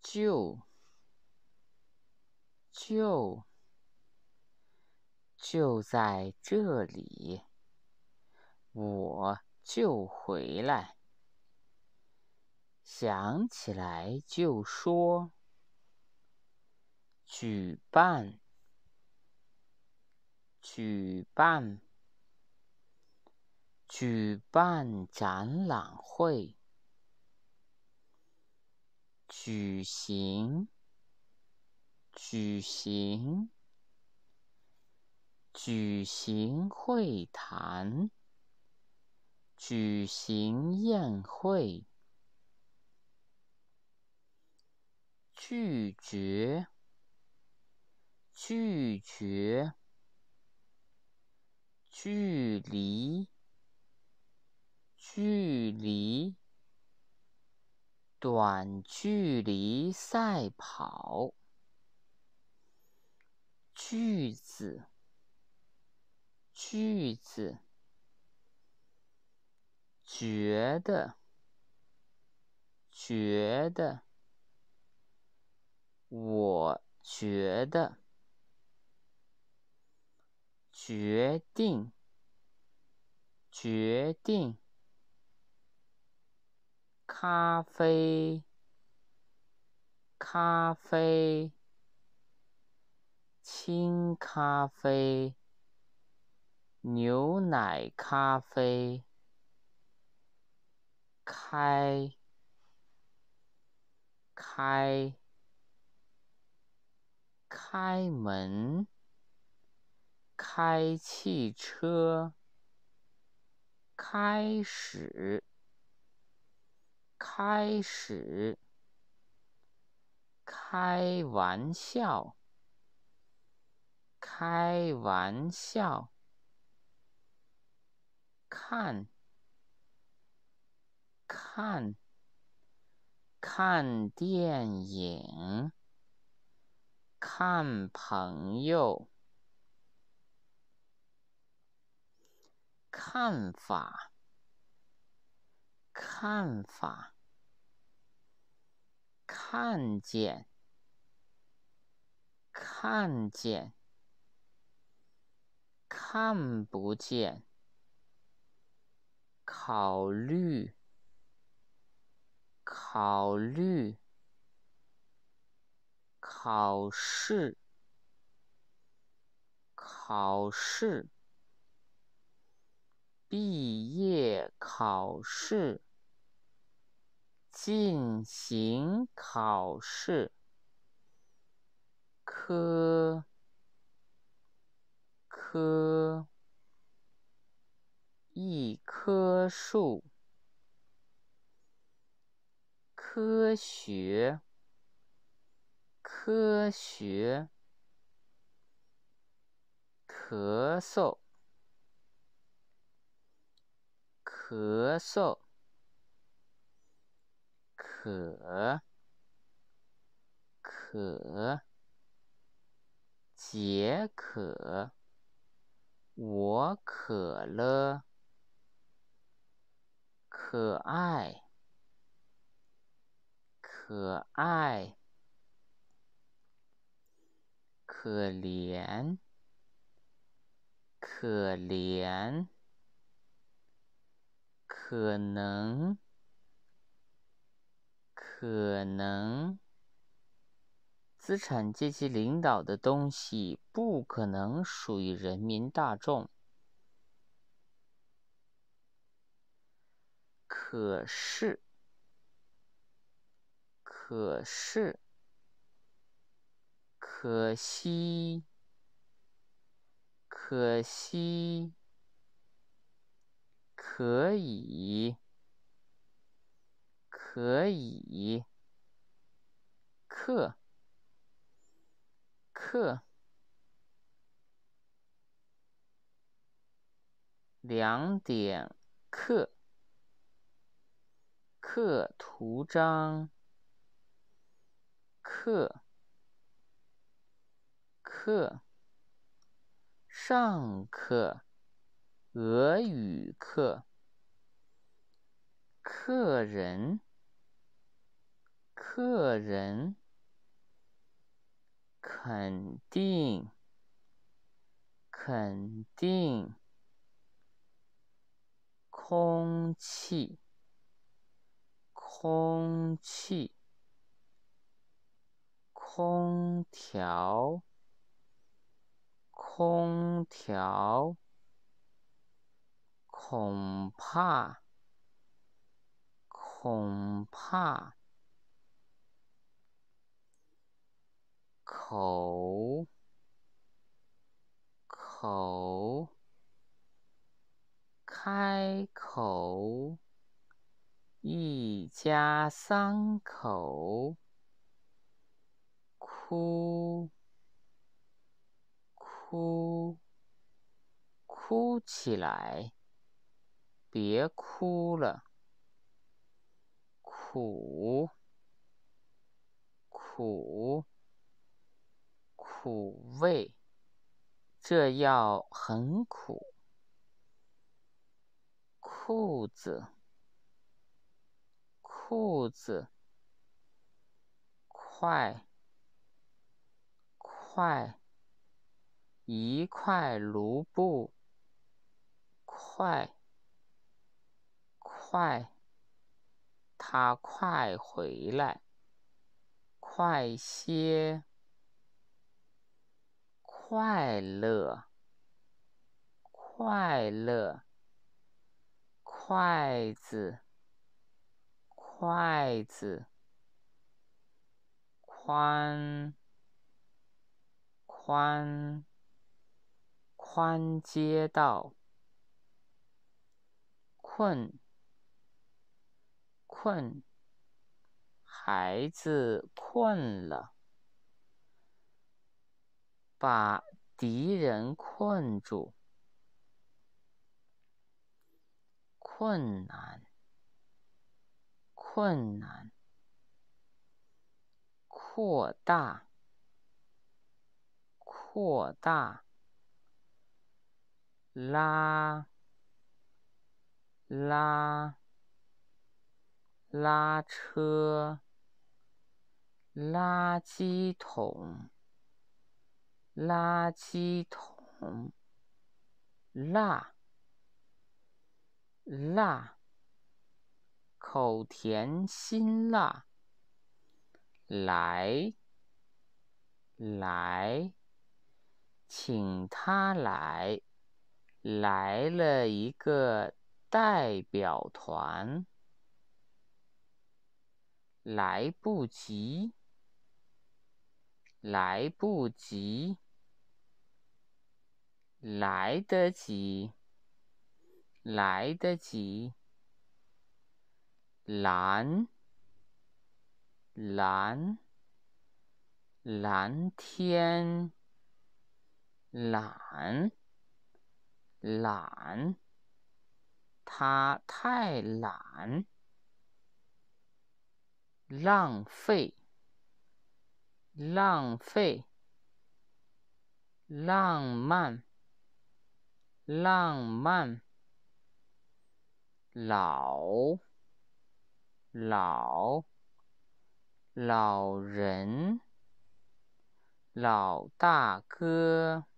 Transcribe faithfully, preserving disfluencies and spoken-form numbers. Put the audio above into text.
就就就在这里，我就回来。想起来就说，举办，举办，举办展览会，举行，举行，举行会谈，举行宴会，拒绝，拒绝，距离，距离，短距离赛跑，句子，句子，觉得，觉得，我觉得，决定，决定，咖啡，咖啡，清咖啡，牛奶咖啡，开，开，开门，开汽车，开始，开始，开玩笑，开玩笑，看，看，看电影，看朋友，看法，看法，看见，看见，看不见，考虑，考虑，考试，考试，毕业考试，进行考试，科，科，一棵树，科学，科学，咳嗽，咳嗽，可，可，解渴，我渴了，可爱，可爱，可怜，可怜，可能，可能，资产阶级领导的东西不可能属于人民大众。可是，可是，可惜，可惜，可以，可以，课，课，两点课，课图章，课，课，上课，俄语课，客人，客客人，肯定，肯定，空气，空气，空调，空调，恐怕，恐怕，口，口，开口，一家三口，哭，哭，哭起来，别哭了，苦，苦，苦味，这药很苦。裤子，裤子，快，快，一块卢布，快，快，他快回来，快些，快乐，快乐，筷子，筷子，宽，宽，宽街道，困，困，孩子困了，把敌人困住，困难，困难，扩大，扩大，拉，拉，拉车，垃圾桶，垃圾桶，辣，辣，口甜辛辣，来，来，请他来，来了一个代表团，来不及，来不及，来得及，来得及，蓝，蓝，蓝天，懒，懒，他太懒，浪费，浪费，浪漫，浪漫，老，老，老人，老大哥。